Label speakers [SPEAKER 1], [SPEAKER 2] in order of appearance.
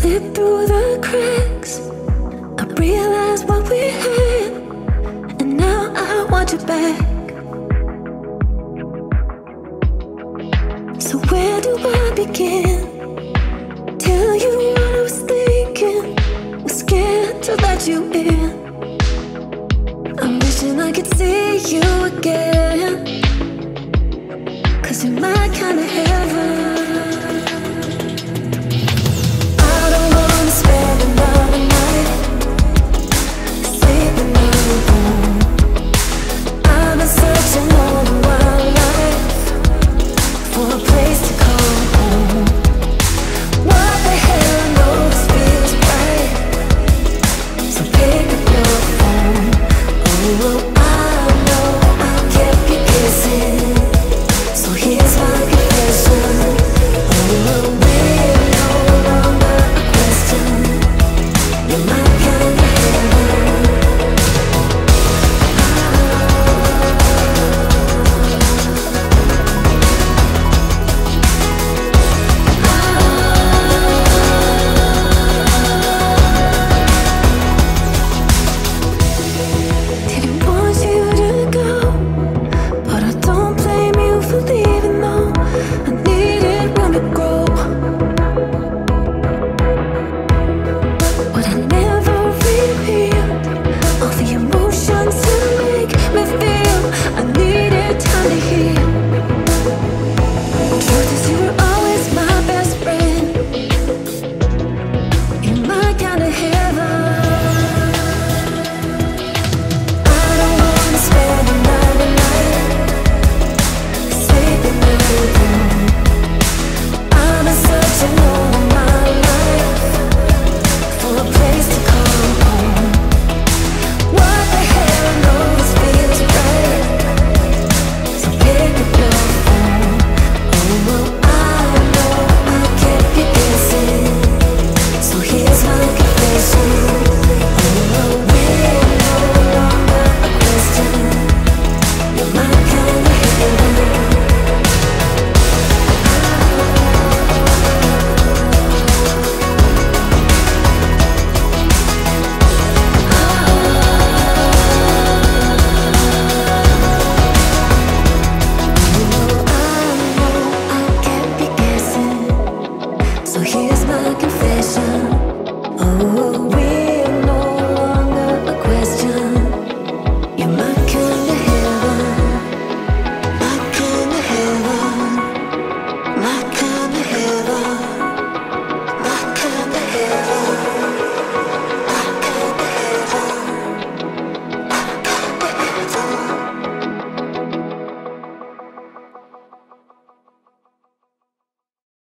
[SPEAKER 1] Slip through the cracks. I realized what we had, and now I want you back. So where do I begin? Tell you what I was thinking. Was scared to let you in. I'm wishing I could see you again, 'cause you're my kind of heaven. Spend another night sleeping on your own. I've been searching all my life for a place to call home. What the hell, I know this feels right, so pick up your phone. Oh, I know I kept you guessing, so here's my confession. Oh, we're no longer a question. You're my kind of heaven. Didn't want you to go, but I don't blame you for leaving. No, I needed room to grow. But I never revealed all the emotions to make me feel I needed time to heal. Truth is, you were always my best friend. You're my kind of heaven. I don't wanna spend another night sleeping on your own. I've been searching all my life for a place to call home. What the hell, I know this feels right, so pick up your phone. Oh, I know I kept you guessing, so here's my confession. Oh, we're no longer a question. You're my kind of heaven. I know I kept you guessing, so here's my confession.